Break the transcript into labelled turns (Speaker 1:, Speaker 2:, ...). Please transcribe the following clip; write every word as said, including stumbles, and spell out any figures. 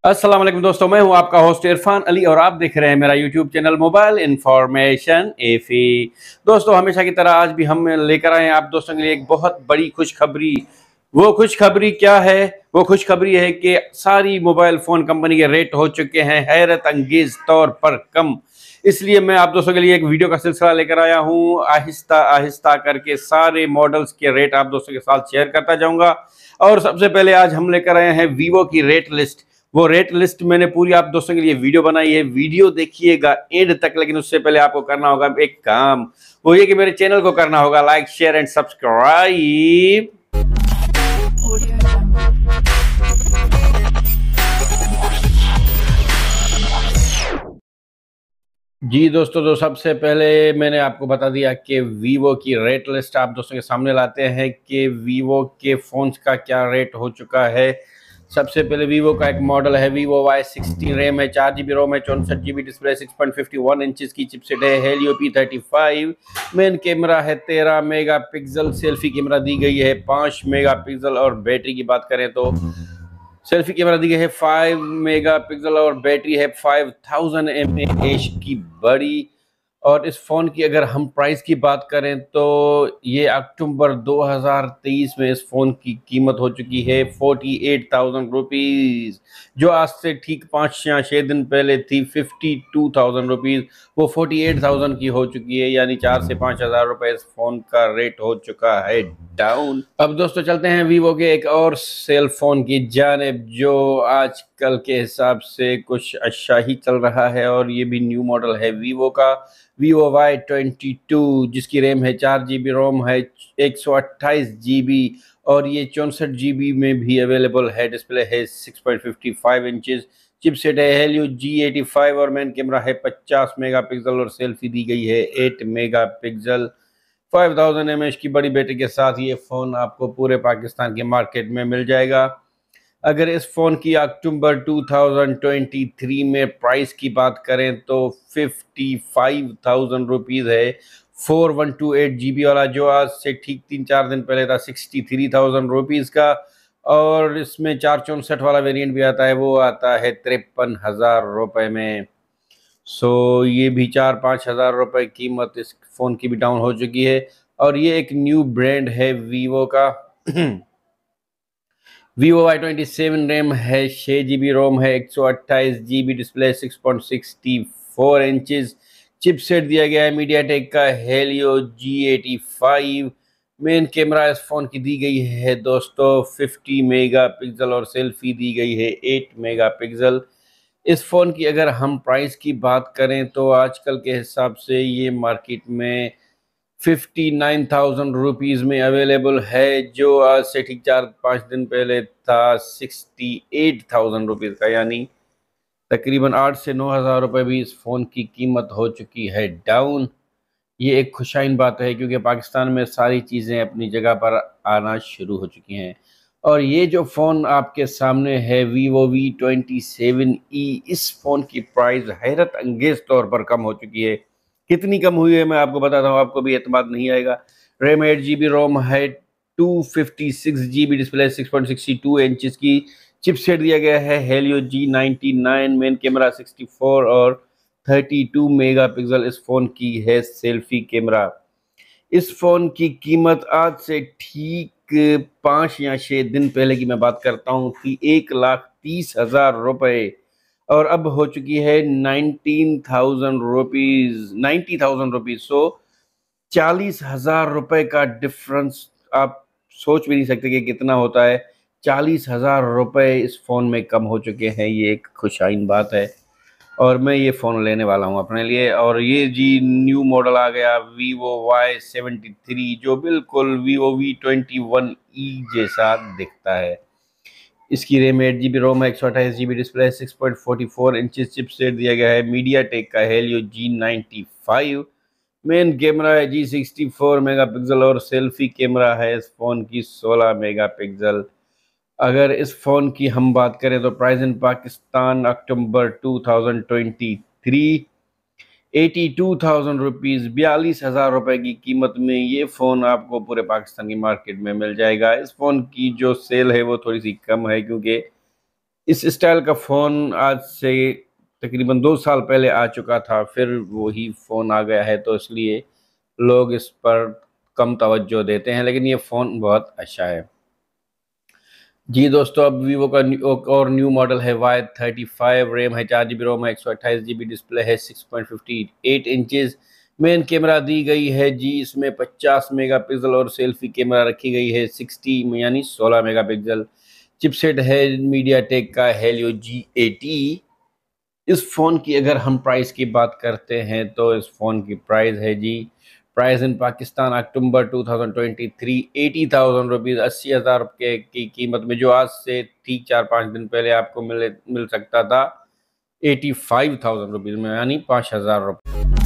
Speaker 1: अस्सलाम वालेकुम दोस्तों, मैं हूं आपका होस्ट इरफान अली और आप देख रहे हैं मेरा यूट्यूब चैनल मोबाइल इंफॉर्मेशन एफी। दोस्तों, हमेशा की तरह आज भी हम लेकर आए हैं आप दोस्तों के लिए एक बहुत बड़ी खुशखबरी। वो खुशखबरी क्या है? वो खुशखबरी है कि सारी मोबाइल फ़ोन कंपनी के रेट हो चुके हैं हैरत अंगेज तौर पर कम। इसलिए मैं आप दोस्तों के लिए एक वीडियो का सिलसिला लेकर आया हूँ। आहिस्ता आहिस्ता करके सारे मॉडल्स के रेट आप दोस्तों के साथ शेयर करता जाऊँगा। और सबसे पहले आज हम लेकर आए हैं वीवो की रेट लिस्ट। वो रेट लिस्ट मैंने पूरी आप दोस्तों के लिए वीडियो बनाई है, वीडियो देखिएगा एंड तक। लेकिन उससे पहले आपको करना होगा एक काम, वो ये कि मेरे चैनल को करना होगा लाइक, शेयर एंड सब्सक्राइब। जी दोस्तों, तो सबसे पहले मैंने आपको बता दिया कि वीवो की रेट लिस्ट आप दोस्तों के सामने लाते हैं कि वीवो के फ़ोन्स का क्या रेट हो चुका है। सबसे पहले वीवो का एक मॉडल है वीवो वाई सिक्सटीन, रैम है चार जी बी, रोम है चौंसठ G B, display six point fifty one inches की चिपसेट है Helio P thirty five. Main camera है तेरह मेगा पिक्सल, सेल्फी कैमरा दी गई है पाँच मेगा पिक्सल और बैटरी की बात करें तो सेल्फी कैमरा दी गई है फाइव मेगा पिक्सल और बैटरी है five thousand M A H की बड़ी। और इस फ़ोन की अगर हम प्राइस की बात करें तो ये अक्टूबर दो हज़ार तेईस में इस फ़ोन की कीमत हो चुकी है फोर्टी एट थाउजेंड रुपीज़, जो आज से ठीक पाँच या छः दिन पहले थी फिफ्टी टू थाउजेंड रुपीज़। वो फोर्टी एट थाउजेंड की हो चुकी है, यानी चार से पाँच हज़ार रुपये इस फ़ोन का रेट हो चुका है डाउन। अब दोस्तों चलते हैं वीवो के एक और सेल फ़ोन की जानिब, जो आजकल के हिसाब से कुछ अच्छा ही चल रहा है और ये भी न्यू मॉडल है वीवो का, वीवो वाई ट्वेंटी टू, जिसकी रैम है चार जी बी, रोम है एक सौ अट्ठाईस जी बी और ये चौंसठ जी बी में भी अवेलेबल है। डिस्प्ले है six point fifty five inches, chipset है हेलियो जी एटी फाइव और मेन कैमरा है पचास मेगापिक्सल और सेल्फी दी गई है eight megapixel. Five thousand M H की बड़ी बैटरी के साथ ये फ़ोन आपको पूरे पाकिस्तान के मार्केट में मिल जाएगा। अगर इस फ़ोन की अक्टूबर दो हज़ार तेईस में प्राइस की बात करें तो फिफ्टी फाइव थाउजेंड रुपीज़ है। Four one two eight G B वाला, जो आज से ठीक तीन चार दिन पहले था सिक्सटी थ्री थाउजेंड रुपीज़ का। और इसमें चार चौंसठ वाला वेरिएंट भी आता है, वो आता है तिरपन हज़ार रुपये में। सो ये भी चार पाँच हज़ार रुपये कीमत इस फ़ोन की भी डाउन हो चुकी है। और ये एक न्यू ब्रांड है वीवो का। Vivo Y twenty seven, RAM है छः जी बी, रोम है एक सौ अट्ठाईस G B, display six point sixty four inches, chipset दिया गया है मीडियाटेक का Helio G eighty five. Main camera इस फ़ोन की दी गई है दोस्तों फिफ्टी मेगापिक्सल और सेल्फी दी गई है एट मेगापिक्सल। इस फ़ोन की अगर हम प्राइस की बात करें तो आजकल के हिसाब से ये मार्केट में फिफ्टी नाइन थाउजेंड रुपीज़ में अवेलेबल है, जो आज से ठीक चार पाँच दिन पहले था सिक्सटी एट थाउजेंड रुपीज़ का, यानी तकरीबन आठ से नौ हज़ार रुपये भी इस फ़ोन की कीमत हो चुकी है डाउन। ये एक खुशाइन बात है क्योंकि पाकिस्तान में सारी चीज़ें अपनी जगह पर आना शुरू हो चुकी हैं। और ये जो फ़ोन आपके सामने है Vivo V twenty seven E, इस फ़ोन की प्राइस हैरत अंगेज तौर पर कम हो चुकी है। कितनी कम हुई है मैं आपको बताता हूँ, आपको भी एतमाद नहीं आएगा। RAM eight G B, ROM है two fifty six G B, display six point sixty two inches की, चिपसेट दिया गया है Helio G ninety nine, main camera sixty four और थर्टी टू मेगापिक्सल इस फ़ोन की है सेल्फी कैमरा। इस फ़ोन की कीमत आज से ठीक पाँच या छः दिन पहले की मैं बात करता हूँ थी एक लाख तीस हज़ार रुपये और अब हो चुकी है nineteen thousand rupees ninety thousand rupees. So चालीस हज़ार रुपये का डिफरेंस आप सोच भी नहीं सकते कि कितना होता है। चालीस हज़ार रुपये इस फ़ोन में कम हो चुके हैं, ये एक खुशाइन बात है। और मैं ये फ़ोन लेने वाला हूँ अपने लिए। और ये जी न्यू मॉडल आ गया वीवो वाई सेवेंटी थ्री, जो बिल्कुल Vivo V twenty one E जैसा दिखता है। इसकी RAM eight G B, ROM है एक सौ अट्ठाईस G B, display six point forty four inches, chipset दिया गया है मीडियाटेक का Helio G ninety five. Main camera है जी सिक्सटी फोर मेगापिक्सल और सेल्फी कैमरा है इस फ़ोन की सोलह मेगापिक्सल। अगर इस फ़ोन की हम बात करें तो price in Pakistan October two thousand twenty three eighty two thousand rupees, बयालीस हज़ार रुपये की कीमत में ये फ़ोन आपको पूरे पाकिस्तान की मार्केट में मिल जाएगा। इस फ़ोन की जो सेल है वो थोड़ी सी कम है क्योंकि इस स्टाइल का फ़ोन आज से तकरीबन दो साल पहले आ चुका था, फिर वही फ़ोन आ गया है, तो इसलिए लोग इस पर कम तवज्जो देते हैं, लेकिन ये फ़ोन बहुत अच्छा है। जी दोस्तों, अब वीवो का न्यू एक और न्यू मॉडल है वाई थर्टी फाइव, रैम है चार जीबी, रोम है एक सौ अट्ठाईस जीबी, डिस्प्ले है six point fifty eight inches. Main camera दी गई है जी इसमें पचास मेगापिक्सल और सेल्फी कैमरा रखी गई है साठ यानी सोलह मेगापिक्सल। चिपसेट है मीडियाटेक का हेलियो जी एटी। इस फ़ोन की अगर हम प्राइस की बात करते हैं तो इस फ़ोन की प्राइस है जी, price in Pakistan October two thousand twenty three eighty thousand rupees, अस्सी हज़ार रुपये की कीमत में, जो आज से ठीक चार पाँच दिन पहले आपको मिले मिल सकता था एटी फाइव थाउजेंड रुपीज़ में, यानी पाँच हज़ार रुपये।